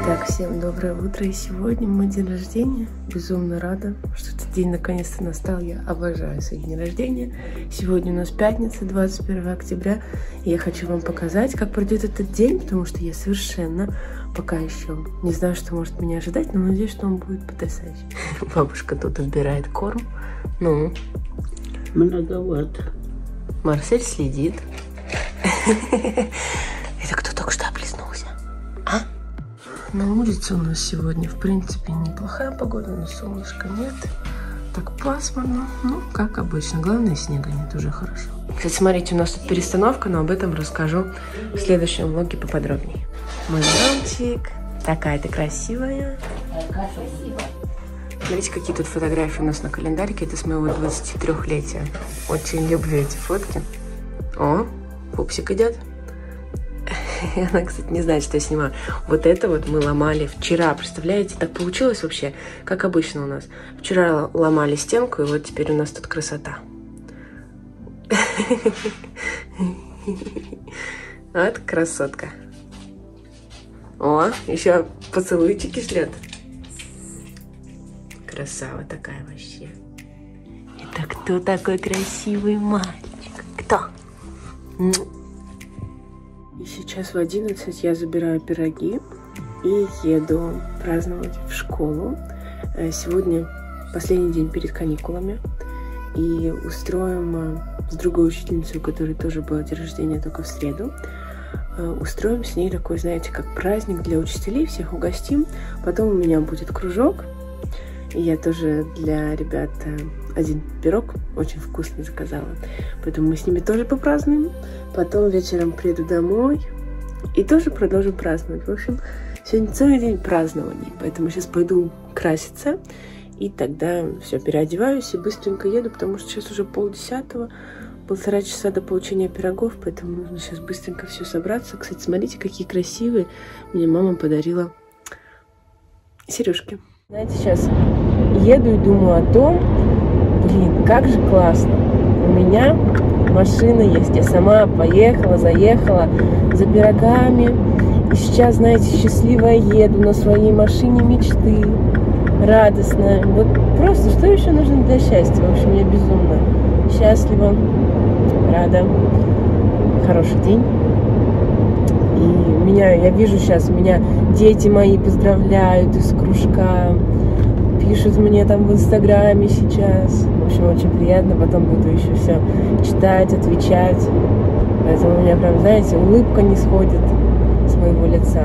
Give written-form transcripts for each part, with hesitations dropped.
Так, всем доброе утро, и сегодня мой день рождения. Безумно рада, что этот день наконец-то настал. Я обожаю свой день рождения. Сегодня у нас пятница, 21 октября, и я хочу вам показать, как пройдет этот день, потому что я совершенно пока еще не знаю, что может меня ожидать, но надеюсь, что он будет потрясающий. Бабушка тут отбирает корм. Ну? Многовато. Марсель следит. Это кто только что облизнулся? А? На улице у нас сегодня, в принципе, неплохая погода, но солнышка нет. Так пасмурно, ну, как обычно. Главное, снега нет, уже хорошо. Кстати, смотрите, у нас тут перестановка, но об этом расскажу в следующем влоге поподробнее. Мой мальчик. Такая ты красивая. Смотрите, какие тут фотографии у нас на календарике. Это с моего 23-летия. Очень люблю эти фотки. О, пупсик идет. Она, кстати, не знает, что я снимаю. Вот это вот мы ломали вчера. Представляете, так получилось вообще, как обычно у нас. Вчера ломали стенку, и вот теперь у нас тут красота. Вот красотка. О, еще поцелуйчики шлет. Красава такая вообще. Это кто такой красивый мальчик? Кто? И сейчас в 11 я забираю пироги и еду праздновать в школу. Сегодня последний день перед каникулами. И устроим с другой учительницей, у которой тоже было день рождения, только в среду. Устроим с ней такой, знаете, как праздник для учителей, всех угостим. Потом у меня будет кружок. И я тоже для ребят один пирог очень вкусно заказала. Поэтому мы с ними тоже попразднуем. Потом вечером приеду домой и тоже продолжим праздновать. В общем, сегодня целый день празднований. Поэтому сейчас пойду краситься. И тогда все, переодеваюсь и быстренько еду, потому что сейчас уже 9:30. 1,5 часа до получения пирогов. Поэтому нужно сейчас быстренько все собраться. Кстати, смотрите, какие красивые. Мне мама подарила сережки. Знаете, сейчас еду и думаю о том, блин, как же классно. У меня машина есть. Я сама поехала, заехала за пирогами. И сейчас, знаете, счастливая еду на своей машине мечты. Радостная. Вот просто, что еще нужно для счастья? В общем, я безумно счастлива, рада. Хороший день. И я вижу сейчас, меня дети мои поздравляют из кружка. Пишут мне там в Инстаграме сейчас. В общем, очень приятно. Потом буду еще все читать, отвечать. Поэтому у меня прям, знаете, улыбка не сходит с моего лица.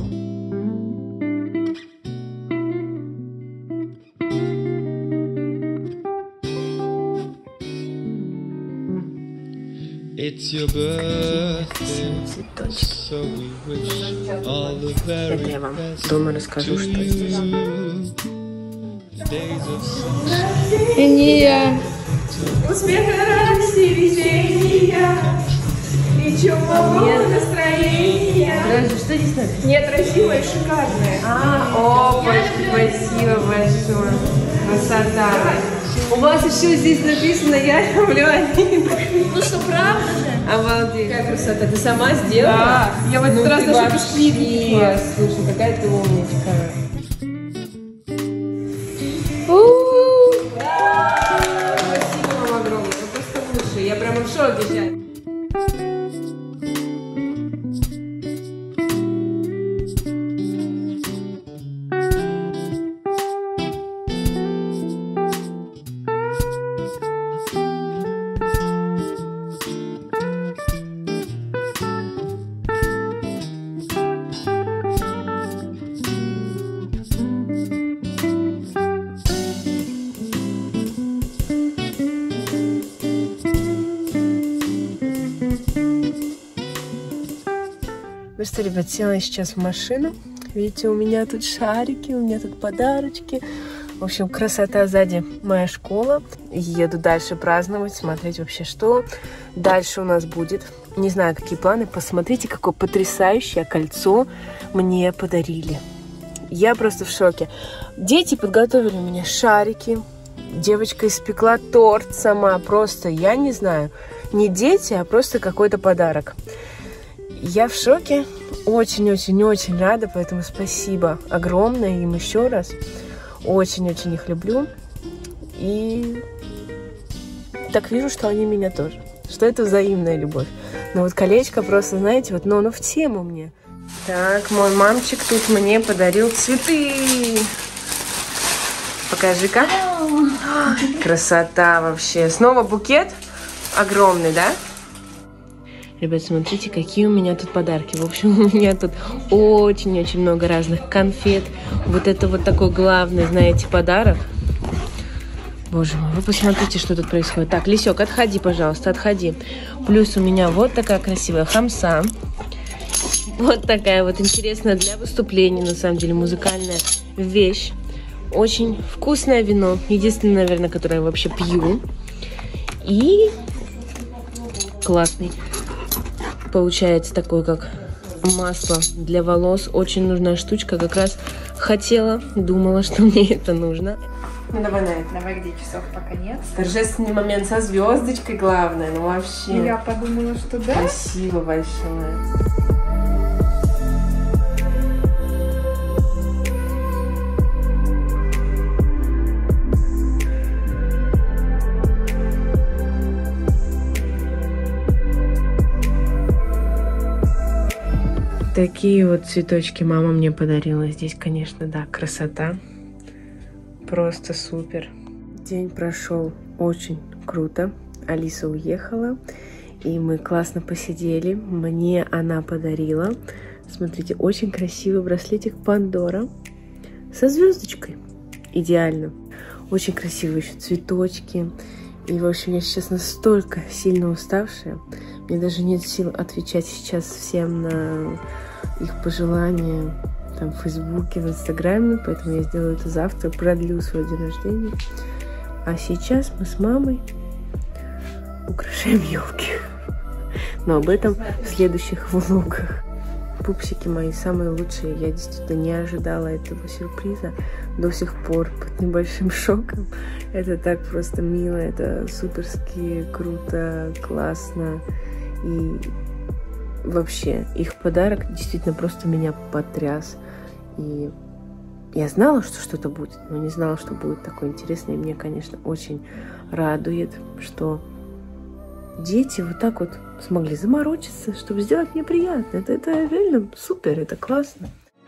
It's your birthday, so we wish all the very Это я вам дома расскажу, что здесь. Ния! Успеха, радости, везения и чумового настроения. Подожди, что здесь надо? Нет, красивое и шикарное. Спасибо большое. Красота. У вас еще здесь написано «Я люблю Алину». Ну что, правда же? Обалдеть. Какая красота. Ты сама сделала? Да. Я в этот раз даже пошли. Слушай, какая ты умничка. Спасибо вам огромное. Вы просто лучшие. Я прямо в шоке сейчас. Ну что, ребят, села я сейчас в машину. Видите, у меня тут шарики, у меня тут подарочки. В общем, красота сзади моя школа. Еду дальше праздновать, смотреть вообще, что дальше у нас будет. Не знаю, какие планы. Посмотрите, какое потрясающее кольцо мне подарили. Я просто в шоке. Дети подготовили мне шарики. Девочка испекла торт сама. Просто, я не знаю, не дети, а просто какой-то подарок. Я в шоке. Очень-очень-очень рада, поэтому спасибо огромное им еще раз. Очень-очень их люблю. И так вижу, что они меня тоже. Что это взаимная любовь. Но вот колечко просто, знаете, вот, но в тему мне. Так, мой мамчик тут мне подарил цветы. Покажи-ка. Красота вообще. Снова букет огромный, да? Ребят, смотрите, какие у меня тут подарки. В общем, у меня тут очень-очень много разных конфет. Вот это вот такой главный, знаете, подарок. Боже мой, вы посмотрите, что тут происходит. Так, Лисек, отходи, пожалуйста, отходи. Плюс у меня вот такая красивая хамса. Вот такая вот интересная для выступлений, на самом деле, музыкальная вещь. Очень вкусное вино. Единственное, наверное, которое я вообще пью. И классный. Получается такой, как масло для волос. Очень нужная штучка. Как раз хотела, думала, что мне это нужно. Ну давай на это. Давай, где часов пока нет. Торжественный момент со звездочкой, главное. Ну вообще. Я подумала, что да. Спасибо большое. Такие вот цветочки мама мне подарила. Здесь, конечно, да, красота. Просто супер. День прошел очень круто. Алиса уехала, и мы классно посидели. Мне она подарила, смотрите, очень красивый браслетик Пандора со звездочкой. Идеально. Очень красивые еще цветочки. И, в общем, я сейчас настолько сильно уставшая. Мне даже нет сил отвечать сейчас всем на их пожелания там, в Фейсбуке, в Инстаграме. Поэтому я сделаю это завтра, продлю свой день рождения. А сейчас мы с мамой украшаем елки. Но об этом в следующих влогах. Пупсики мои самые лучшие. Я действительно не ожидала этого сюрприза до сих пор под небольшим шоком. Это так просто мило, это суперски круто, классно. И вообще их подарок действительно просто меня потряс. И я знала, что что-то будет, но не знала, что будет такое интересное. И мне, конечно, очень радует, что дети вот так вот смогли заморочиться, чтобы сделать мне приятно. Это реально супер, это классно.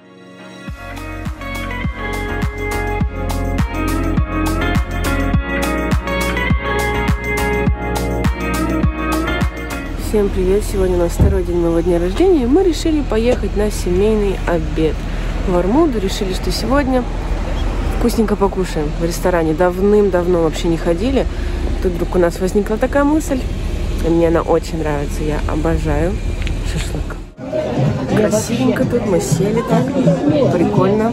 Всем привет! Сегодня у нас второй день моего дня рождения, и мы решили поехать на семейный обед в Ормуду. Решили, что сегодня вкусненько покушаем в ресторане. Давным-давно вообще не ходили. Тут вдруг у нас возникла такая мысль. И мне она очень нравится. Я обожаю шашлык. Красивенько тут мы сели так. Прикольно.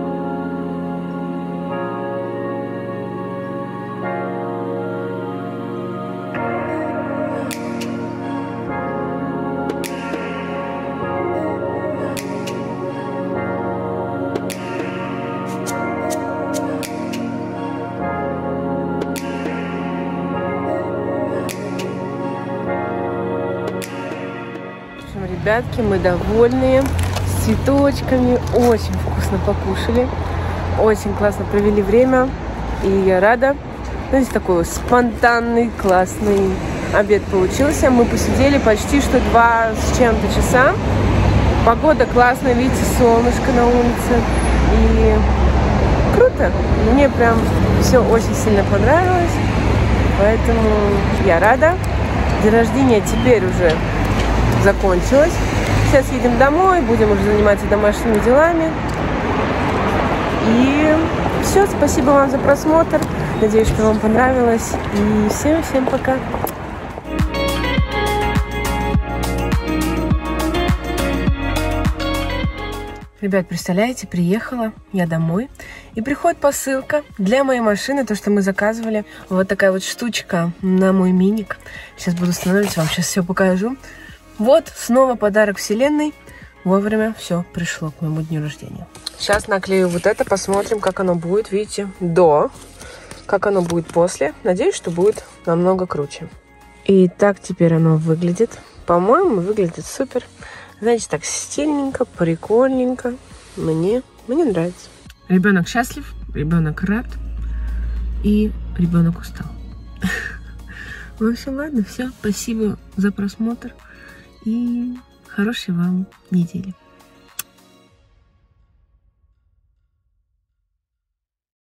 Ребятки, мы довольные, с цветочками, очень вкусно покушали, очень классно провели время, и я рада. Знаете, такой спонтанный, классный обед получился. Мы посидели почти что 2 с чем-то часа. Погода классная, видите, солнышко на улице, и круто. Мне прям все очень сильно понравилось, поэтому я рада. День рождения теперь уже закончилось. Сейчас едем домой, будем уже заниматься домашними делами. И все, спасибо вам за просмотр. Надеюсь, что вам понравилось. И всем пока. Ребят, представляете, приехала я домой, и приходит посылка для моей машины, то, что мы заказывали. Вот такая вот штучка на мой миник. Сейчас буду становиться, вам сейчас все покажу. Вот, снова подарок вселенной. Вовремя все пришло к моему дню рождения. Сейчас наклею вот это, посмотрим, как оно будет. Видите, до, как оно будет после. Надеюсь, что будет намного круче. И так теперь оно выглядит. По-моему, выглядит супер. Знаете, так стильненько, прикольненько. Мне нравится. Ребенок счастлив, ребенок рад и ребенок устал. В общем, ладно, все. Спасибо за просмотр и хорошей вам недели.